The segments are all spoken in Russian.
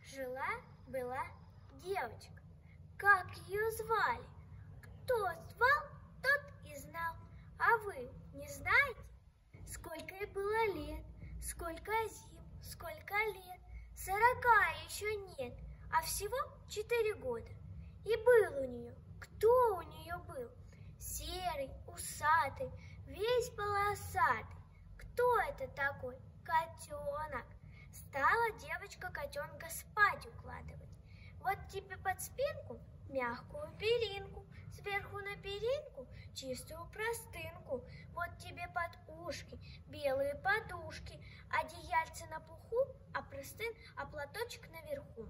Жила-была девочка. Как ее звали? Кто звал, тот и знал. А вы не знаете? Сколько ей было лет, сколько зим, сколько лет. 40 еще нет, а всего 4 года. И был у нее, кто у нее был? Серый, усатый, весь полосатый. Кто это такой? Котенок. Стала девочка котенка спать укладывать. Вот тебе под спинку мягкую перинку, сверху на перинку чистую простынку, вот тебе под ушки белые подушки, одеяльце на пуху, а платочек наверху.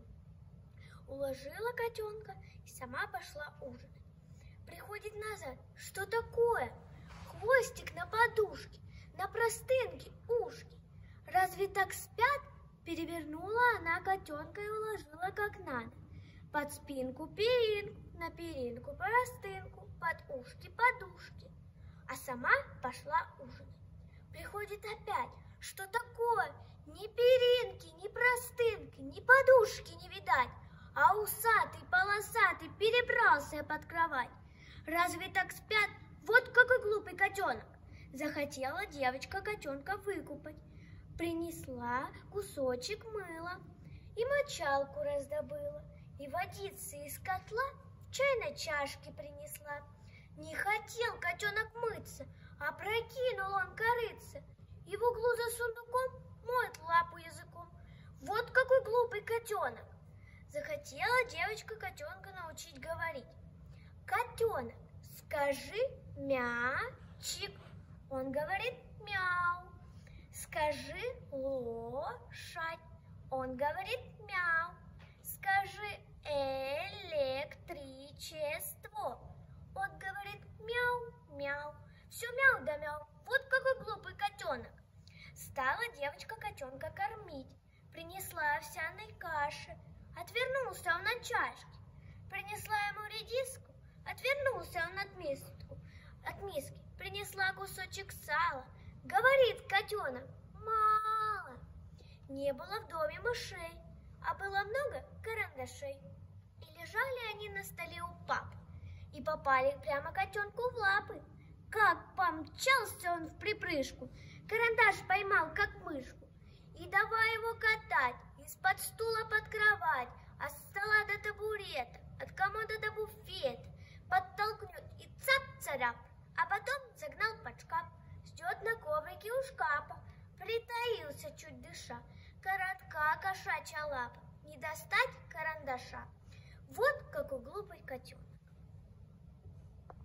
Уложила котенка и сама пошла ужинать. Приходит назад. Что такое? Хвостик на подушке, на простынке ушки. Разве так спят? Перевернула она котенка и уложила как надо. Под спинку перинку, на перинку простынку, под ушки подушки. А сама пошла ужинать. Приходит опять. Что такое? Ни перинки, ни простынки, ни подушки не видать. А усатый, полосатый перебрался под кровать. Разве так спят? Вот какой глупый котенок. Захотела девочка котенка выкупать. Принесла кусочек мыла и мочалку раздобыла, и водицы из котла в чайной чашке принесла. Не хотел котенок мыться, а прокинул он корыце, и в углу за сундуком моет лапу языком. Вот какой глупый котенок. Захотела девочка котенка научить говорить. Котенок, скажи мячик. Он говорит мяу. Скажи лошадь. Он говорит мяу. Скажи электричество. Он говорит мяу, мяу. Все мяу да мяу. Вот какой глупый котенок. Стала девочка котенка кормить. Принесла овсяной каши. Отвернулся он от чашки. Принесла ему редиску. Отвернулся он от миски. Принесла кусочек сала. Говорит котенок: мало. Не было в доме мышей, а было много карандашей. И лежали они на столе у папы, и попали прямо котенку в лапы. Как помчался он в припрыжку, карандаш поймал, как мышку. И давай его катать из-под стула под кровать, от стола до табурета, от комода до буфета. Подтолкнет и цап-царап, а потом загнал под шкаф. Ждет на коврике у шкафа, притаился чуть дыша. Коротка кошачья лапа, не достать карандаша. Вот какой глупый котенок.